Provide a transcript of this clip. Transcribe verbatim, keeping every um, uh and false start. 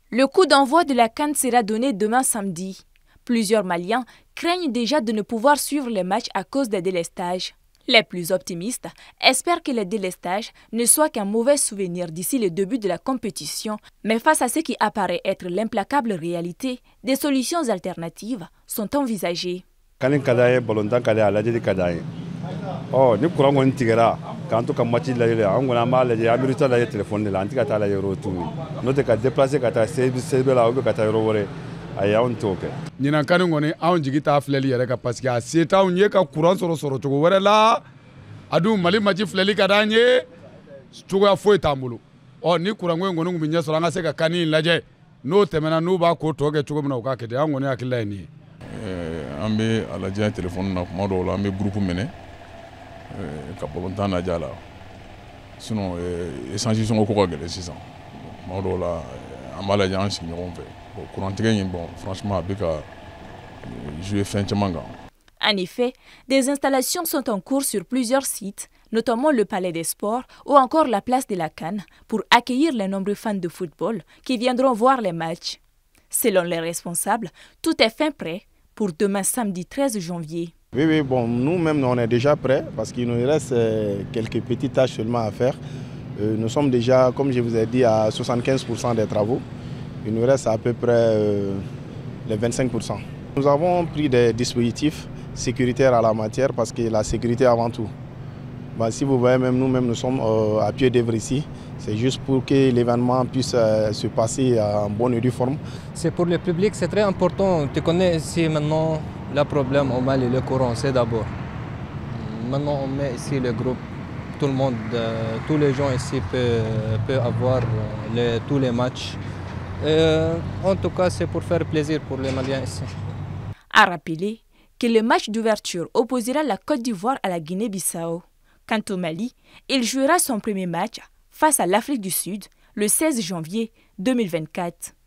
Le coup d'envoi de la CAN sera donné demain samedi. Plusieurs Maliens craignent déjà de ne pouvoir suivre les matchs à cause des délestages. Les plus optimistes espèrent que les délestages ne soient qu'un mauvais souvenir d'ici le début de la compétition, mais face à ce qui apparaît être l'implacable réalité, des solutions alternatives sont envisagées. Oh, ni courant kɔni tigɛra k'an to ka match lajɛ an kɔni an b'a lajɛ an bɛ résultat lajɛ téléphone de la an tɛ ka taa lajɛ yɔrɔ tuguni n'o tɛ ka déplacer ka taa C B la ou bien ka taa yɔrɔ wɛrɛ ayi anw t'o kɛ. ɲinan kani kɔni anw jigi t'a filɛli yɛrɛ kan parce que a se t'anw ye ka courant sɔrɔ sɔrɔ cogo wɛrɛ la a dun Mali match filɛli ka d'an ye cogoya foyi t'an bolo ɔ ni courant ko in kɔni tun bɛ ɲɛ sɔrɔ an ka se ka kani in lajɛ n'o tɛmɛna n'u b'a ko tɔ kɛ cogo min na u k'a kɛ ten an kɔni hakilila ye nin ye. an bɛ a lajɛ téléphone na kuma dɔw la an bɛ groupe minɛ ka balontan lajɛ la sinon échange sɔngɔ ko ka gɛlɛn sisan kuma dɔw la an b'a lajɛ an sigi ɲɔgɔn fɛ bon courant tigɛ in bon franchement a bɛ ka jouer fɛn caman kan. En effet, des installations sont en cours sur plusieurs sites, notamment le Palais des Sports ou encore la place de la CAN, pour accueillir les nombreux fans de football qui viendront voir les matchs. Selon les responsables, tout est fin prêt pour demain samedi treize janvier. Oui, oui, bon, nous-mêmes, on est déjà prêts parce qu'il nous reste quelques petites tâches seulement à faire. Euh, nous sommes déjà, comme je vous ai dit, à soixante-quinze pour cent des travaux. Il nous reste à peu près euh, les vingt-cinq pour cent. Nous avons pris des dispositifs sécuritaires à la matière parce que la sécurité avant tout. Bah, si vous voyez, même nous-mêmes, nous sommes euh, à pied d'œuvre ici. C'est juste pour que l'événement puisse euh, se passer en bonne et due forme. C'est pour le public, c'est très important. Tu connais ici maintenant le problème au Mali, le courant, c'est d'abord. Maintenant, on met ici le groupe. Tout le monde, euh, tous les gens ici peuvent, peuvent avoir les, tous les matchs. Et, en tout cas, c'est pour faire plaisir pour les Maliens ici. À rappeler que le match d'ouverture opposera la Côte d'Ivoire à la Guinée-Bissau. Quant au Mali, il jouera son premier match face à l'Afrique du Sud le seize janvier deux mille vingt-quatre.